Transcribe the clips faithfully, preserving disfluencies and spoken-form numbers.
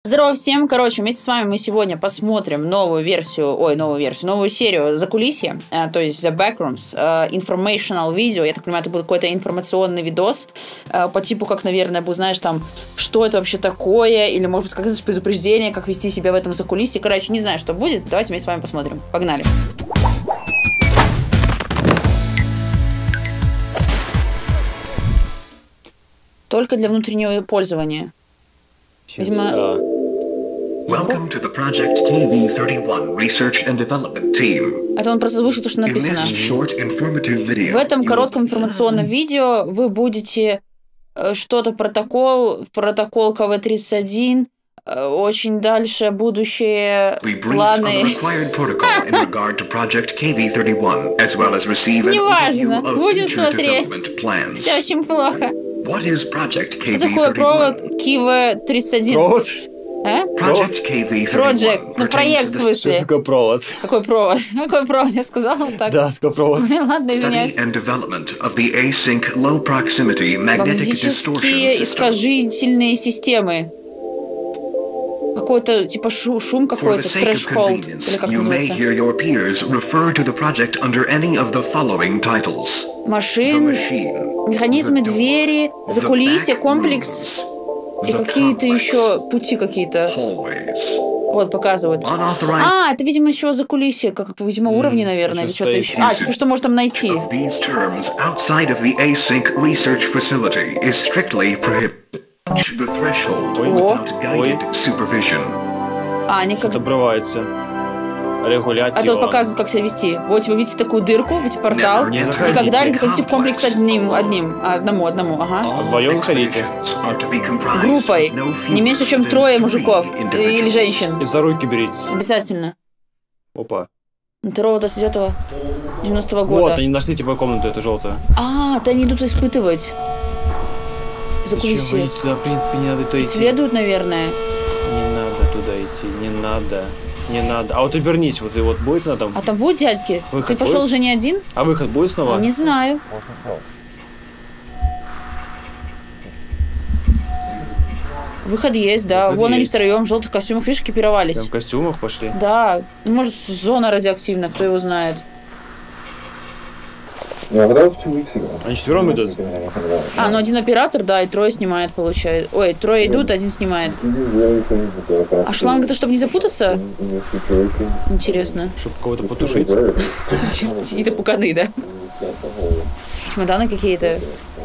Здорово всем. Короче, вместе с вами мы сегодня посмотрим новую версию, ой, новую версию, новую серию «Закулисье», э, то есть The Backrooms, э, informational видео. Я так понимаю, это будет какой-то информационный видос э, по типу, как, наверное, будет, знаешь, там, что это вообще такое, или, может быть, какое-то предупреждение, как вести себя в этом закулисье. Короче, не знаю, что будет. Давайте вместе с вами посмотрим. Погнали. Только для внутреннего пользования. Видимо... Welcome to the Project кей ви тридцать один Research and Development Team. Это он просто звучит то, что написано. В этом коротком информационном видео вы будете что-то протокол, протокол ка вэ тридцать один, очень дальше будущее планы. Неважно, будем смотреть. Все очень плохо. Что такое провод кей ви тридцать один? Провод? А? Project кей ви тридцать один. Project. Ну, проект в смысле. Что такое провод? Какой провод? Какой провод? Я сказала вот так. Да, такой провод. Ладно, извиняюсь. Магнетические искажительные системы. Какой-то, типа, шу шум какой-то, трэш-холд. Или как называется? Машин, механизмы, двери, закулисье, комплекс. И какие-то еще пути какие-то. Вот, показывают. А, это, видимо, еще закулисье, как, видимо, уровни, наверное, или что-то еще. А, типа, что можно там найти. А, они как... обрывается. Регулять А тут показывают, как себя вести. Вот, вы видите такую дырку, видите портал. И когда заходите в комплекс одним, одним, одному, одному, ага. Вдвоем заходите. Группой. Не меньше, чем трое мужиков или женщин. И за руки берите. Обязательно. Опа. Второго с этого девяностого года. Вот, они нашли типа комнату эту желтую. А, это они идут испытывать. Закулисье. Туда, в принципе, не надо туда идти. Исследуют, наверное. Не надо туда идти, не надо. Не надо. А вот обернись, вот и вот будет она там. А там будет дядьки? Выход Ты пошел будет? уже не один? А выход будет снова? Не знаю. Выход есть, да. Выход Вон есть. они втроем в желтых костюмах, видишь, экипировались. Там в костюмах пошли. Да. Может, зона радиоактивная, кто его знает. Они четвером идут? А, ну один оператор, да, и трое снимает, получается. Ой, трое идут, один снимает. А шланг это чтобы не запутаться? Интересно. Чтобы кого-то потушить? Какие-то пуканы, да? Чемоданы какие-то.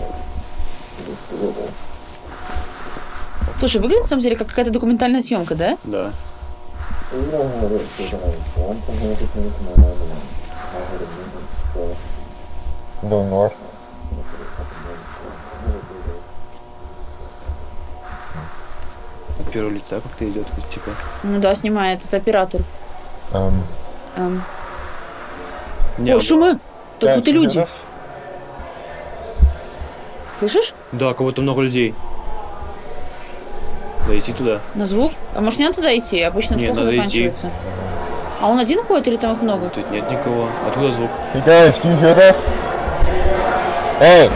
Слушай, выглядит на самом деле как какая-то документальная съемка, да? Да. От первого лица как-то идет, типа. Ну да, снимает, это оператор. Um, Эм. Не, О, шумы! Тут будто люди. Слышишь? Да, кого-то много людей. Да, идти туда. На звук? А может не надо туда идти? Обычно это Нет, плохо надо заканчивается. А он один ходит или там их много? Тут нет никого. Откуда звук? Hey guys, can you hear this? Hey!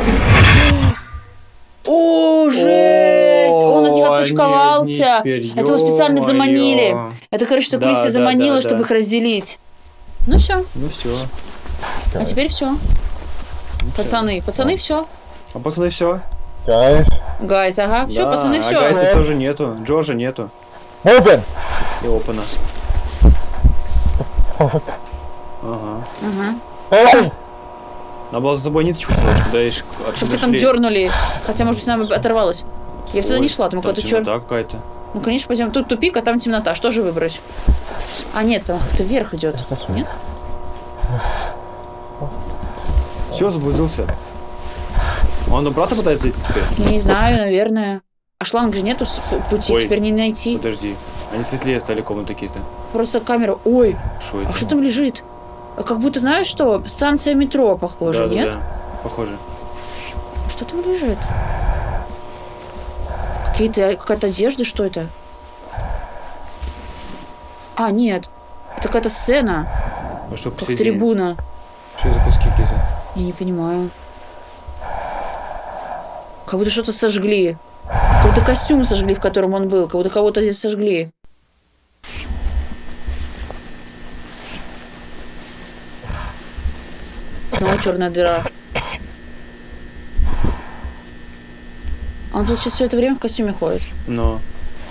О, жесть! Он от них Ой, отпочковался. нет, не теперь, Это его специально ё-моё. заманили. Это, короче, закулисье Да, да, заманило, да, чтобы да. их разделить. Ну все. Ну все. А теперь все. Пацаны, пацаны, все. А пацаны все. Guys, Гайс, ага, все, Да, пацаны, а все. Гайса тоже нету. Джорджа нету. open! И опана. Ага. Hey! Надо было за собой ниточку делать, куда ишь. Чтобы тебя там дернули. Хотя, может быть, она бы оторвалась. Я бы туда не шла, там какой-то черт. темнота какая-то. Ну, конечно, пойдем. Тут тупик, а там темнота. Что же выбрать? А нет, там как-то вверх идет. Нет? Все, заблудился. Он обратно пытается идти теперь? Я не знаю, наверное. А шланг же нету, с пути Ой. теперь не найти. Подожди. Они светлее стали комнаты какие-то. Просто камера. Ой, Шо это? а что там лежит? А как будто, знаешь что? Станция метро, похоже, Да, да, нет? да. Похоже. Что там лежит? Какие-то, какая-то одежда, что это? А, нет. Это какая-то сцена. А что Как посередине? трибуна. Что за куски какие-то? Я не понимаю. Как будто что-то сожгли. Какой-то Как будто костюм сожгли, в котором он был. Как будто кого-то здесь сожгли. Снова черная дыра. Он тут сейчас все это время в костюме ходит. Но.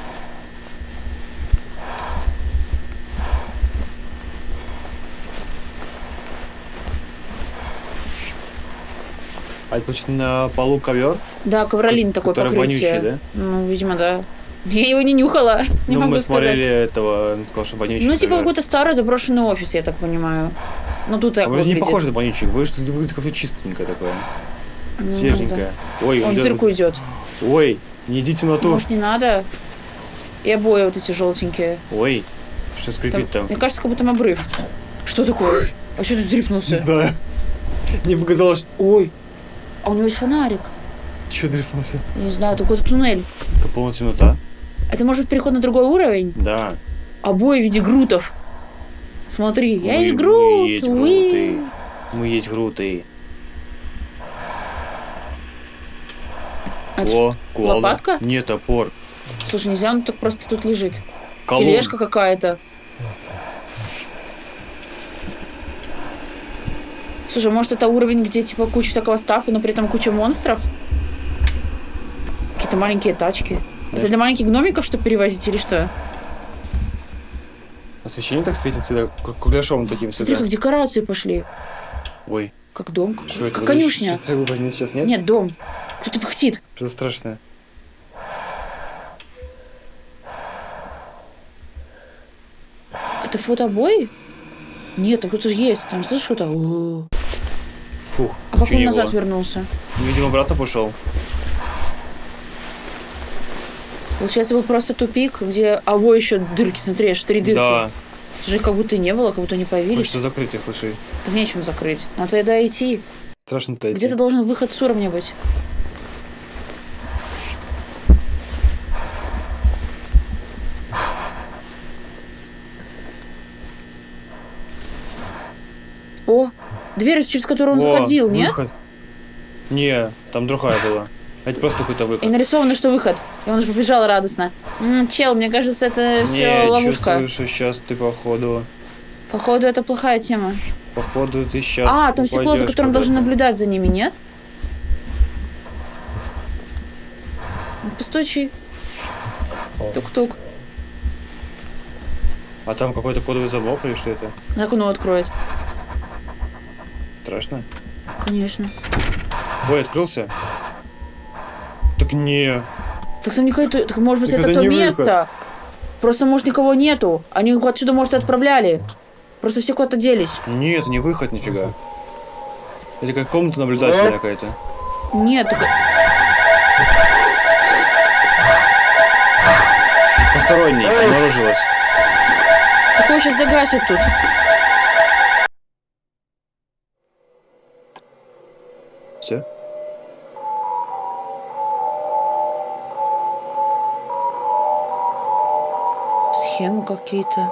А это, получается, на полу ковер? Да, ковролин такой покрытие. Вонючий, да? Ну, видимо, да. Я его не нюхала, не ну, могу мы сказать. смотрели этого, он сказал, что вонючий. Ну, типа ковер. какой-то старый заброшенный офис, я так понимаю. Ну, тут так а вы же не выглядит. похожи на вонючий, вы что выглядите как-то чистенькое такое. Ну, Свеженькое. да. Ой, Он в идет- дырку идет. Ой, не идите на ту. Может, не надо? И обои вот эти желтенькие. Ой, что скрипит там? Мне кажется, как будто там обрыв. Что такое? А что ты дрипнулся? Не знаю. Мне показалось, что... Ой, а у него есть фонарик. Чё дрифнулся? Я не знаю, такой туннель. Какая полная темнота. Это может быть переход на другой уровень? Да. Обои в виде грутов. Смотри, я Мы- есть мы грут. есть уи. груты. Мы есть груты. А это О, ш- кувалда. лопатка? Нет, топор. Слушай, нельзя, он так просто тут лежит. Колун. Тележка какая-то. Слушай, может это уровень, где типа куча всякого стафа, но при этом куча монстров? Какие-то маленькие тачки. Да. Это для маленьких гномиков, чтобы перевозить, или что? Освещение так светится, да, к- кругляшом таким Смотри, всегда. как декорации пошли. Ой, Как дом, как, что это? как Подожди, конюшня. что-то выбрать сейчас нет? Нет, дом. Кто-то пыхтит. Что-то страшное. Это фотобои? Нет, там кто-то же есть. Там, слышишь, что-то? О. Фух, А как ничего он не назад было. вернулся? Видимо, обратно пошел. Получается, был просто тупик, где... А во, еще дырки, смотри, аж три дырки. Да. Слушай, их как будто и не было, как будто не появились. Хочется закрыть их, слушай. Так нечем закрыть. Надо тогда идти. Страшно-то идти. Где-то должен выход с уровня быть. О, дверь, через которую он О, заходил, нет? выход. Не, там другая была. Это просто какой-то И выход. нарисовано, что выход. И он же побежал радостно. М, чел, мне кажется, это все Не, ловушка. чувствую, что сейчас ты походу... Походу, это плохая тема. Походу ты сейчас А, там стекло, за которым должен наблюдать за ними, нет? Ну, постучи. Тук-тук. А там какой-то кодовый замок или что это? Так он его откроет. Страшно. Конечно. Ой, открылся? Так не. Так там никакой... Так может быть, Так это это то не место. выход. Просто, может, никого нету. Они их отсюда, может, и отправляли. Просто все куда-то делись. Нет, это не выход, нифига. Это как комната наблюдательная какая-то. Нет, так... Посторонний, обнаружилось. такое сейчас загасят тут. Все? Схемы какие-то.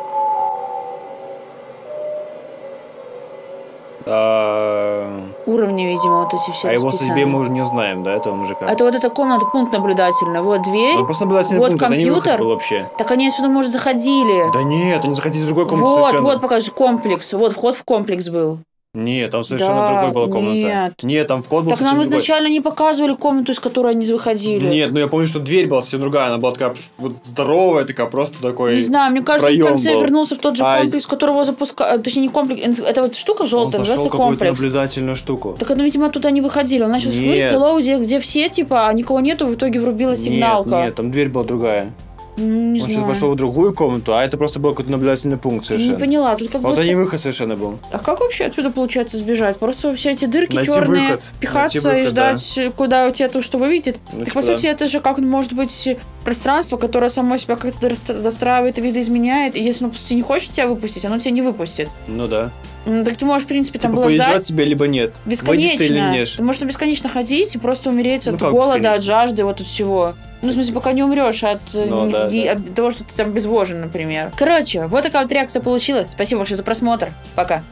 А, Уровни, видимо, вот эти все а его расписаны. судьбе мы уже не узнаем, да, этого мужика? Это вот эта комната, пункт наблюдательный. Вот дверь. Ну, просто наблюдательный вот пункт, это не выход компьютер. был вообще. Так они отсюда, может, заходили. Да нет, они заходили в другой комнате Вот, совершенно. вот, покажи, комплекс. Вот, вход в комплекс был. Нет, там совершенно Да, другой была комната. нет. Нет, там вход был Так совсем нам другой. изначально не показывали комнату, из которой они выходили. Нет, ну я помню, что дверь была совсем другая. Она была такая вот здоровая, такая просто такой. Не знаю, мне кажется, он в проем конце был. вернулся в тот же А, комплекс, которого запускали. Точнее, не комплекс, это вот штука Он желтая, зашел называется в какую-то комплекс. наблюдательную штуку. Так, ну, видимо, оттуда не выходили. Он начал Нет. говорить, hello, где, где все, типа, а никого нету, в итоге врубилась сигналка. Нет, нет, там дверь была другая. М, Не Он знаю. сейчас вошел в другую комнату, а это просто был какой-то наблюдательный пункт Я совершенно. не поняла, тут как Вот будто... они выход совершенно был. А как вообще отсюда получается сбежать? Просто все эти дырки Найти черные, выход. пихаться Найти и выход, ждать, куда у тебя то что выведет. Ну, так, типа по да. сути, это же как может быть пространство, которое само себя как-то дорас- достраивает и видоизменяет. И если оно, по сути, не хочет тебя выпустить, оно тебя не выпустит. Ну да. Ну, так ты можешь, в принципе, там Типа было повезет ждать тебе, либо нет. Выйдешь ты или бесконечно. нет. Ты можешь бесконечно ходить и просто умереть Ну, от как голода, бесконечно? от жажды, вот от всего. Ну, в смысле, пока не умрешь от, э, Ну, не- да, ди- да. от того, что ты там обезвожен, например. Короче, вот такая вот реакция получилась. Спасибо большое за просмотр. Пока.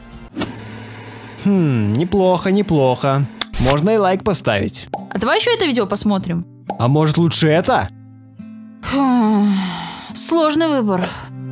Хм, неплохо, неплохо. Можно и лайк поставить. А давай еще это видео посмотрим. А может лучше это? Хм, сложный выбор.